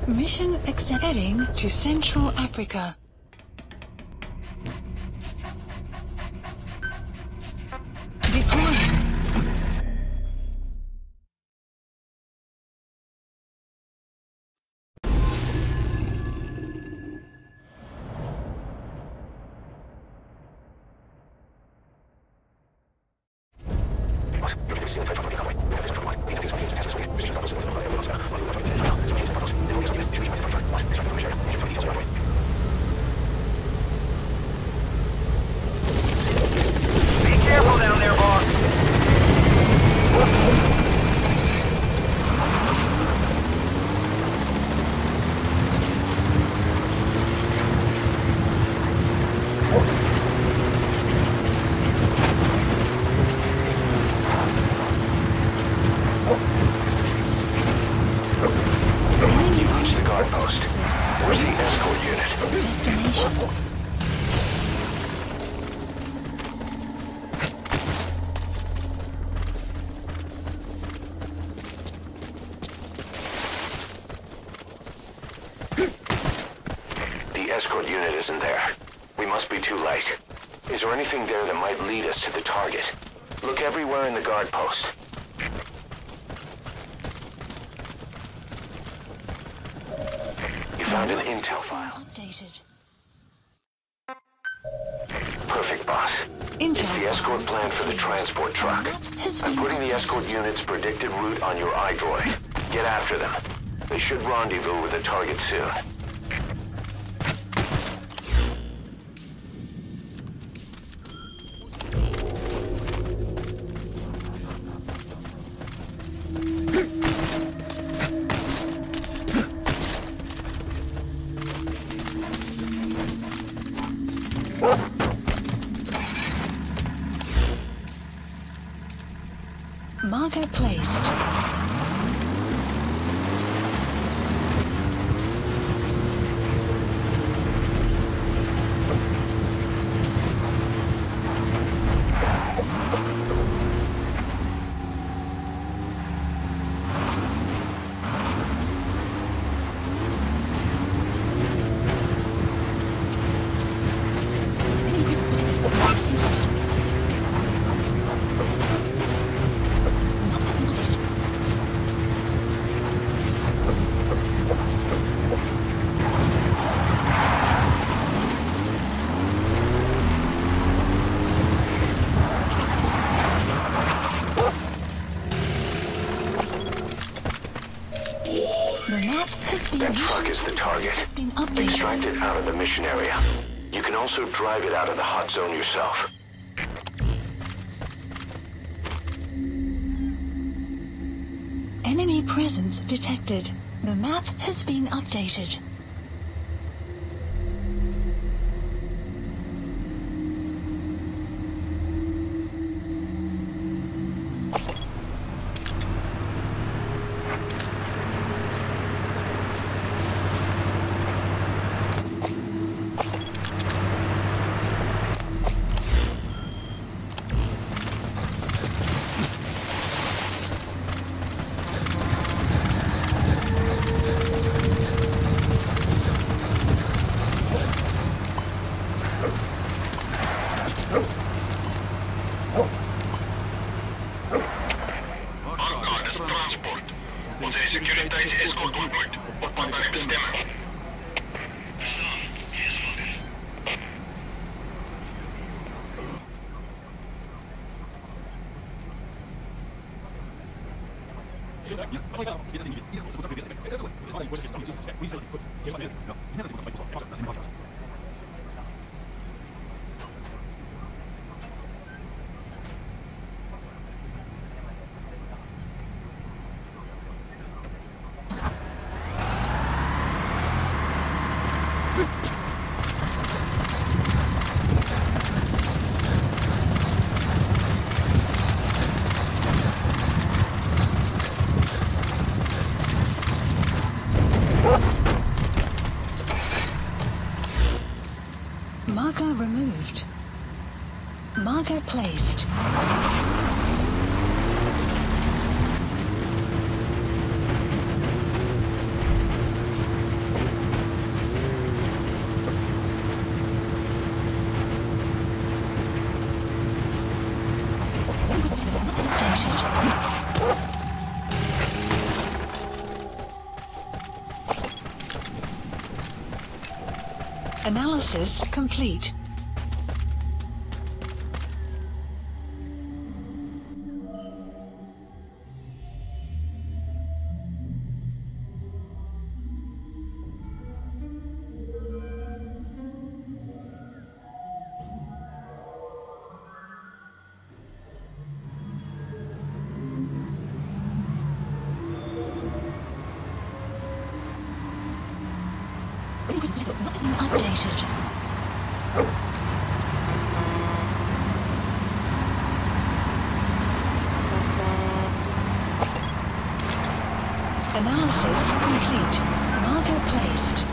Mission accept. Heading to Central Africa. Deploying. Escort unit isn't there. We must be too late. Is there anything there that might lead us to the target? Look everywhere in the guard post. You found an intel file. Updated. Perfect, boss. Intel. It's the escort plan for the transport truck. I'm putting the escort unit's predicted route on your iDroid. Get after them. They should rendezvous with the target soon. Marker placed. That truck is the target. Extract it out of the mission area. You can also drive it out of the hot zone yourself. Enemy presence detected. The map has been updated. Marker removed. Marker placed. Analysis complete. Updated. Analysis complete. Marker placed.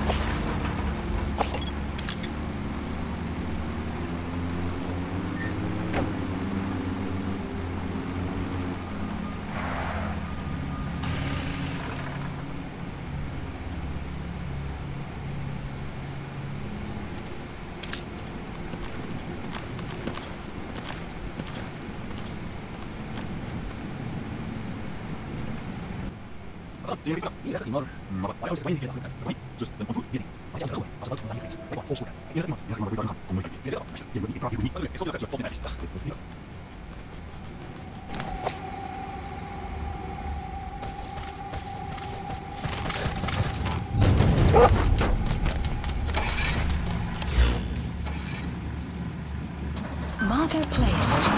Marker placed.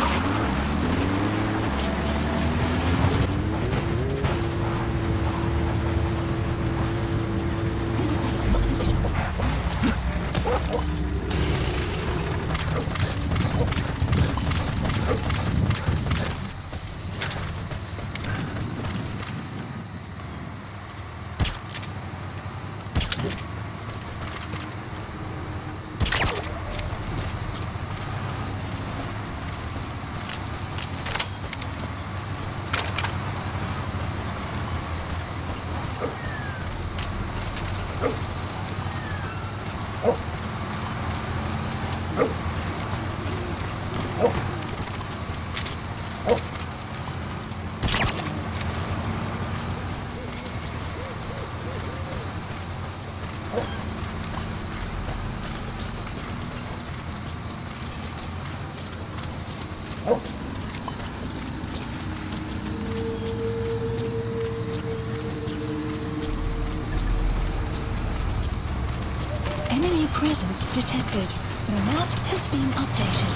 Enemy presence detected. The map has been updated.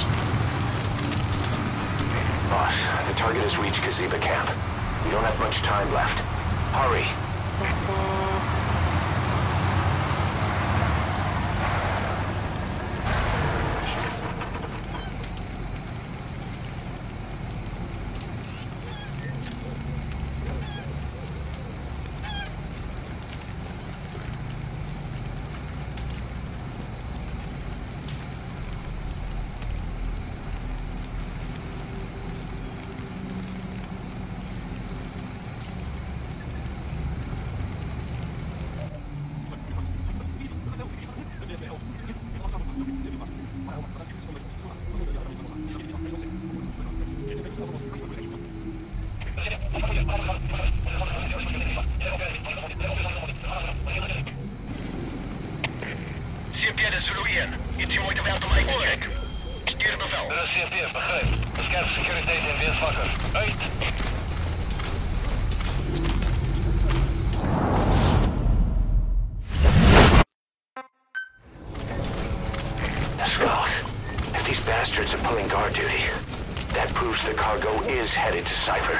Boss, the target has reached Kaziba camp. We don't have much time left. Hurry! CMP de Zulu 1. Iets moeite waard om mee te werken. Stuur het bevel. De CMP, begrepen. Scan security en weerswakker. Uit. Skulls. If these bastards are pulling guard duty, that proves the cargo is headed to Cypher.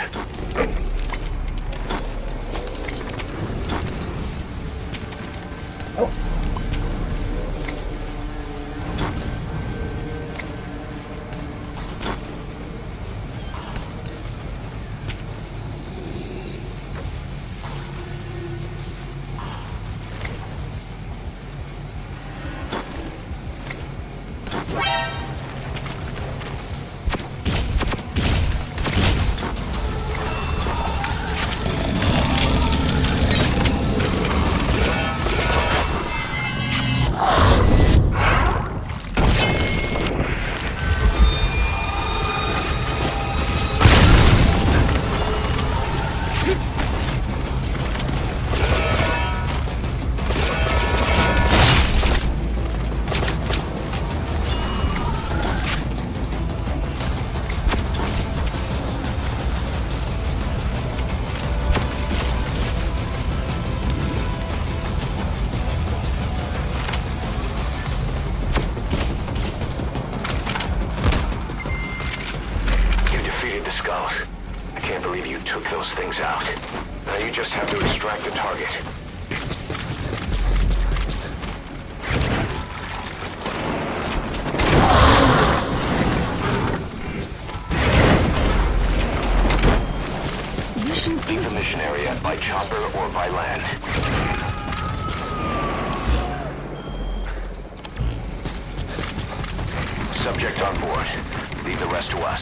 Subject on board. Leave the rest to us.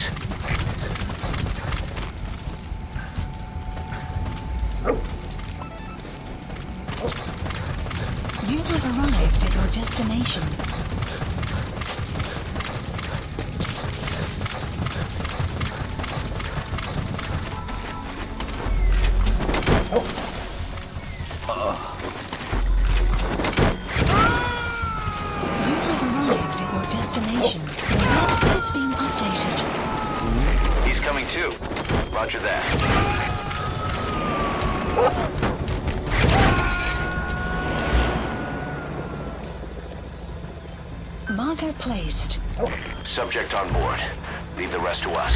You have arrived at your destination. He's coming too. Roger that. Marker placed. Subject on board. Leave the rest to us.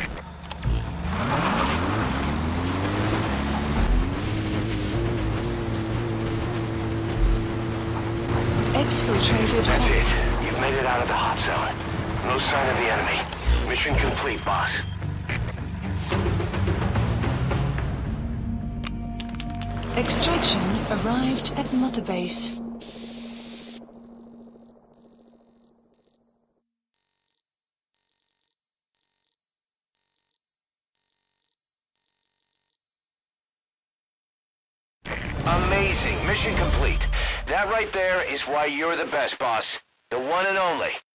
Exfiltrated. That's it. You've made it out of the hot zone. No sign of the enemy. Mission complete, boss. Extraction arrived at Mother Base. Amazing. Mission complete. That right there is why you're the best, boss. The one and only.